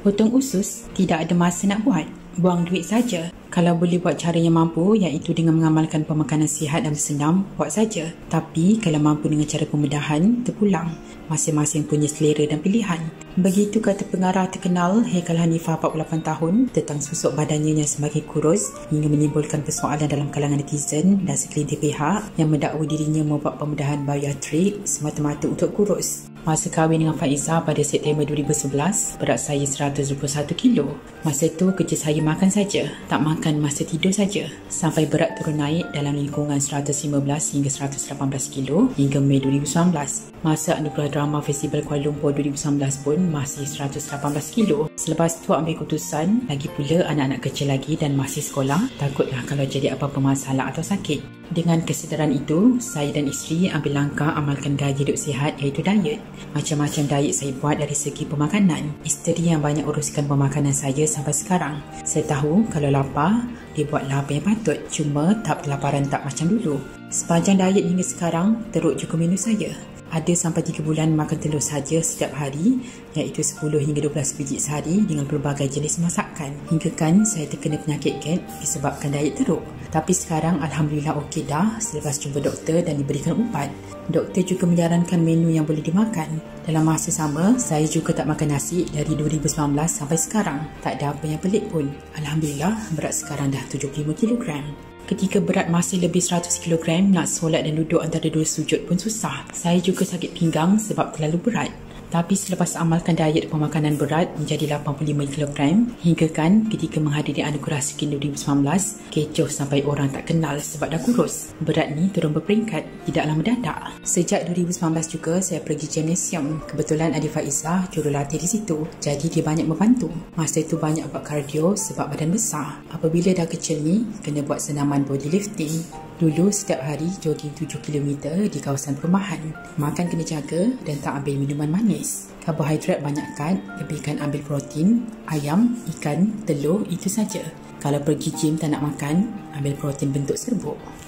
Potong usus, tidak ada masa nak buat. Buang duit saja. Kalau boleh buat cara yang mampu, iaitu dengan mengamalkan pemakanan sihat dan senam, buat saja. Tapi kalau mampu dengan cara pembedahan, terpulang. Masing-masing punya selera dan pilihan. Begitu kata pengarah terkenal Haikal Hanifah 48 tahun tentang susuk badannya yang semakin kurus hingga menimbulkan persoalan dalam kalangan netizen dan sekelintir pihak yang mendakwa dirinya membuat pembedahan bariatrik semata-mata untuk kurus. Masa kahwin dengan Faizah pada September 2011, berat saya 121 kilo. Masa itu kerja saya makan saja, tak makan masa tidur saja. Sampai berat turun naik dalam lingkungan 115 hingga 118 kilo hingga Mei 2019. Masa anugerah drama Festival Kuala Lumpur 2019 pun masih 118 kilo. Selepas tu ambil keputusan, lagi pula anak-anak kecil lagi dan masih sekolah, takutlah kalau jadi apa-apa masalah atau sakit. Dengan kesedaran itu, saya dan isteri ambil langkah amalkan gaya hidup sihat iaitu diet. Macam-macam diet saya buat dari segi pemakanan. Isteri yang banyak uruskan pemakanan saya sampai sekarang. Saya tahu kalau lapar, dia buatlah apa yang patut. Cuma tak kelaparan tak macam dulu. Sepanjang diet hingga sekarang, teruk juga menu saya. Ada sampai 3 bulan makan telur saja setiap hari, iaitu 10 hingga 12 biji sehari dengan pelbagai jenis masakan. Hingga kan saya terkena penyakit GERD disebabkan diet teruk. Tapi sekarang Alhamdulillah okey dah selepas jumpa doktor dan diberikan ubat. Doktor juga menyarankan menu yang boleh dimakan. Dalam masa sama, saya juga tak makan nasi dari 2019 sampai sekarang. Tak ada apa yang pelik pun. Alhamdulillah, berat sekarang dah 75 kg. Ketika berat masih lebih 100 kg, nak solat dan duduk antara dua sujud pun susah. Saya juga sakit pinggang sebab terlalu berat. Tapi selepas amalkan diet pemakanan berat menjadi 85 kg, hingga kan ketika menghadiri anugerah Skin 2019, kecoh sampai orang tak kenal sebab dah kurus. Berat ni turun berperingkat, tidaklah mendadak. Sejak 2019 juga saya pergi gymnasium. Kebetulan adik Faizah jurulatih di situ, jadi dia banyak membantu. Masa itu banyak buat kardio sebab badan besar. Apabila dah kecil ni, kena buat senaman body lifting. Dulu setiap hari jogging 7 km di kawasan perumahan. Makan kena jaga dan tak ambil minuman manis. Karbohidrat banyakkan, lebihkan ambil protein, ayam, ikan, telur, itu saja. Kalau pergi gym tak nak makan, ambil protein bentuk serbuk.